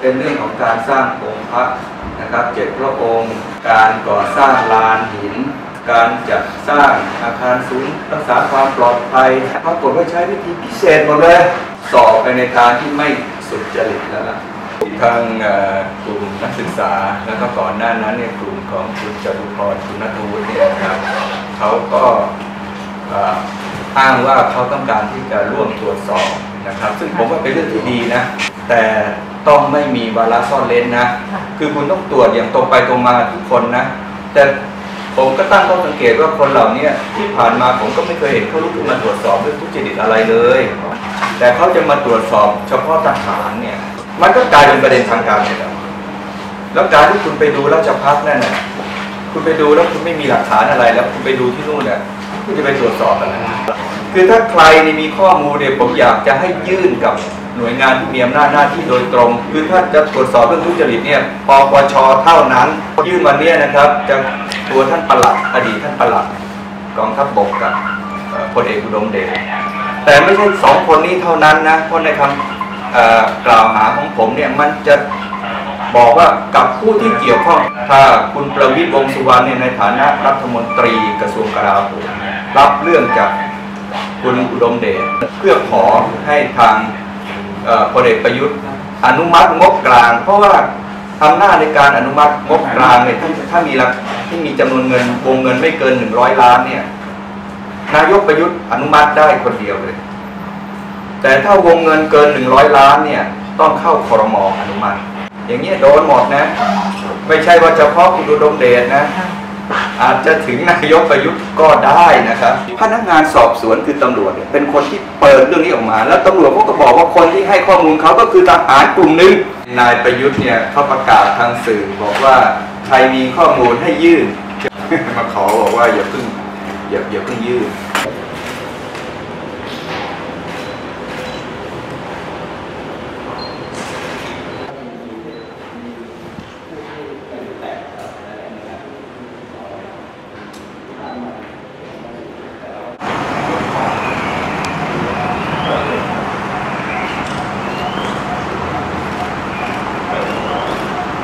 เป็นเรื่องของการสร้างองค์พระนะครับ7 พระองค์การก่อสร้างลานหินการจัดสร้างอาคารศูนย์รักษาความปลอดภัยปรากฏว่าใช้วิธีพิเศษหมดเลยสอบไปในทางที่ไม่สุจริตแล้วล่ะทางกลุ่มนักศึกษาแล้วก็ก่อนหน้านั้นเนี่ยกลุ่มของคุณจตุพรคุณณัฐวุฒิเนี่ยนะครับเขาก็อ้างว่าเขาต้องการที่จะร่วมตรวจสอบนะครับซึ่งผมว่าเป็นเรื่องที่ดีนะแต่ต้องไม่มีวาระซ่อนเร้นนะคือคุณต้องตรวจอย่างตรงไปตรงมาทุกคนนะแต่ผมก็ตั้งข้อสังเกตว่าคนเหล่านี้ที่ผ่านมาผมก็ไม่เคยเห็นเขาลุกขึ้นมาตรวจสอบเรื่องทุจริตอะไรเลยแต่เขาจะมาตรวจสอบเฉพาะทหารเนี่ยมันก็กลายเป็นประเด็นทางการเมืองแล้วการที่คุณไปดูราชภัฏนั่นน่ะคุณไปดูแล้วคุณไม่มีหลักฐานอะไรแล้วคุณไปดูที่นู่นเนี่ยคุณจะไปตรวจสอบอะไรคือถ้าใครมีข้อมูลเนี่ยผมอยากจะให้ยื่นกับหน่วยงานที่มีอำนาจหน้าที่โดยตรงคือถ้าจะตรวจสอบเรื่องทุจริตเนี่ยปปช.เท่านั้นยื่นวันนี้นะครับจะตัวท่านปลัดอดีตท่านปลัดกองทัพบกกับพลเอกอุดมเดชแต่ไม่ใช่2 คนนี้เท่านั้นนะเพราะในคำกล่าวหาของผมเนี่ยมันจะบอกว่ากับผู้ที่เกี่ยวข้องถ้าคุณประวิตร วงษ์สุวรรณในฐานะรัฐมนตรีกระทรวงกลาโหมรับเรื่องจากคุณอุดมเดชเพื่อขอให้ทางพลเอกประยุทธ์อนุมัติงบกลางเพราะว่าอำนาจในการอนุมัติงบกลางเนี่ยถ้ามีจำนวนเงินวงเงินไม่เกิน100 ล้านเนี่ยนายกประยุทธ์อนุมัติได้คนเดียวเลยแต่ถ้าวงเงินเกิน100 ล้านเนี่ยต้องเข้าครม.อนุมัติอย่างนี้โดนหมดนะไม่ใช่ว่าเฉพาะคุณอุดมเดชนะอาจจะถึงนายกประยุทธ์ก็ได้นะครับพนักงานสอบสวนคือตำรวจเป็นคนที่เปิดเรื่องนี้ออกมาแล้วตำรวจเขาก็บอกว่าคนที่ให้ข้อมูลเขาก็คือทหารกลุ่มหนึ่งนายประยุทธ์เนี่ยเขาประกาศทางสื่อบอกว่าใครมีข้อมูลให้ยื่นมาขอบอกว่าอย่าเพิ่งยื่น